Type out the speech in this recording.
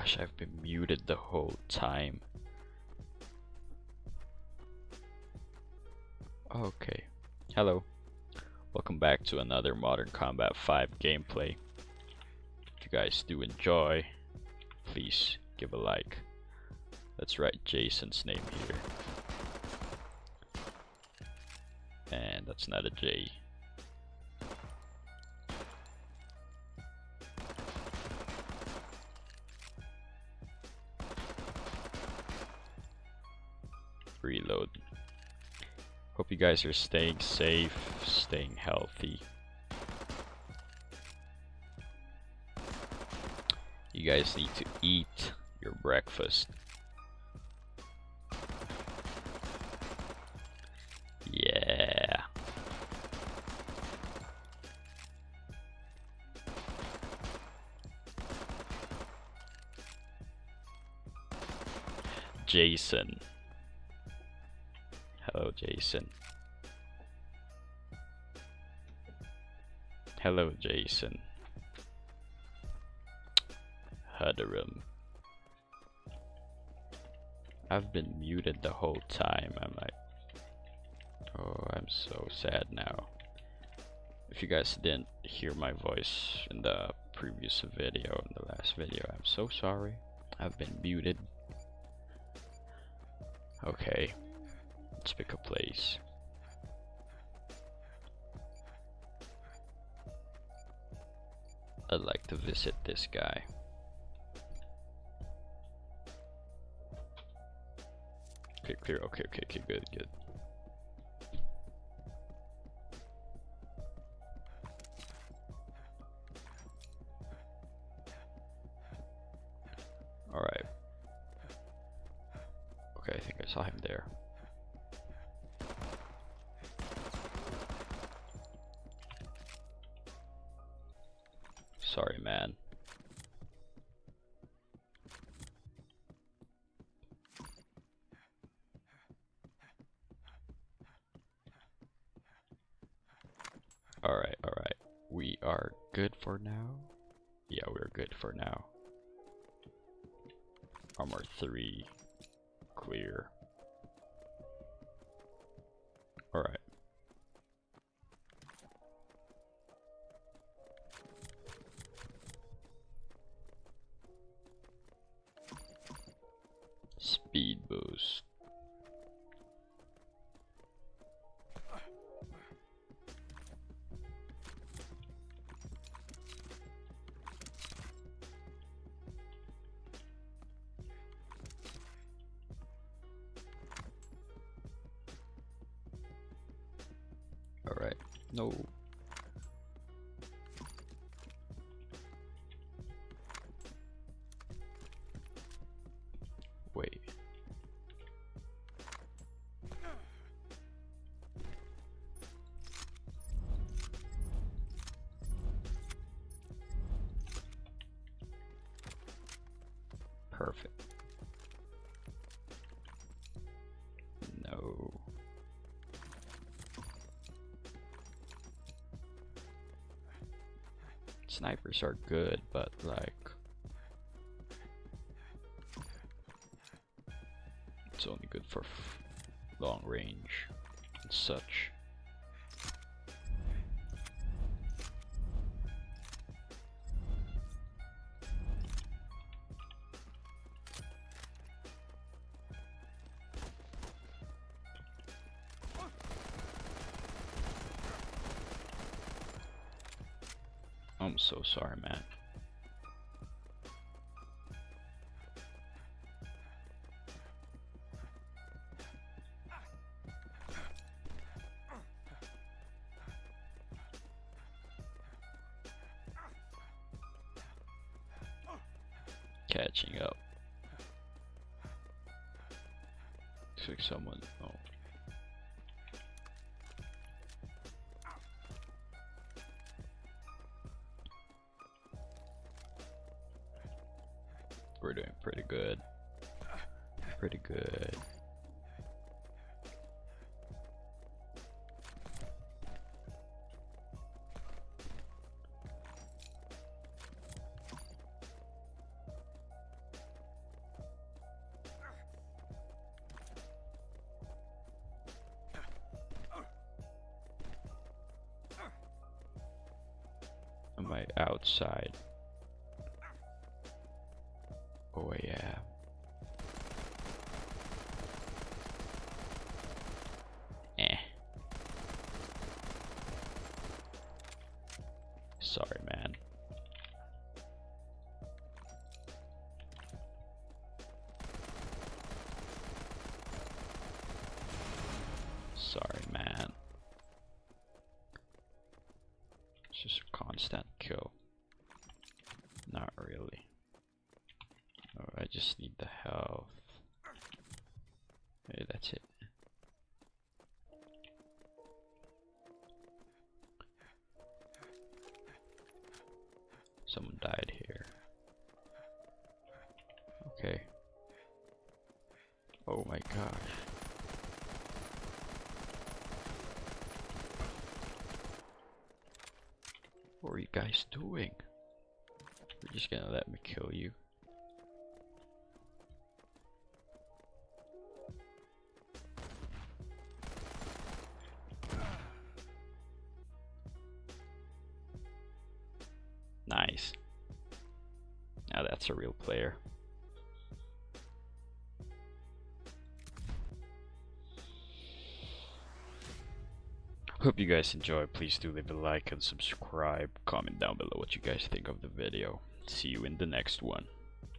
gosh, I've been muted the whole time. Okay. Hello. Welcome back to another Modern Combat 5 gameplay. If you guys do enjoy, please give a like. Let's write Jason's name here. And that's not a J. Reload. Hope you guys are staying safe, staying healthy. You guys need to eat your breakfast. Yeah. Jason. Hello, Jason. Hello, Jason. Huderum. I've been muted the whole time. I'm like, oh, I'm so sad now. If you guys didn't hear my voice in the previous video, in the last video, I'm so sorry. I've been muted. Okay. Let's pick a place. I'd like to visit this guy. Okay, clear. Okay, good. Alright. Okay, I think I saw him there. Sorry, man. Alright. We are good for now? Yeah, we're good for now. Armor 3. Clear. Alright. Speed boost. Alright. No. Wait. Perfect. No. Snipers are good, but like it's only good for long range and such. I'm so sorry, man. Catching up. Looks like someone. Oh. We're doing pretty good. Pretty good. Am I outside? Oh yeah. Eh. Sorry, man. Sorry, man. It's just a constant kill. Not really. Oh, I just need the health. Hey, that's it. Someone died here. Okay. Oh my gosh. What are you guys doing? You're just gonna let me kill you? Nice. Now that's a real player. Hope you guys enjoy. Please do leave a like and subscribe. Comment down below what you guys think of the video. See you in the next one.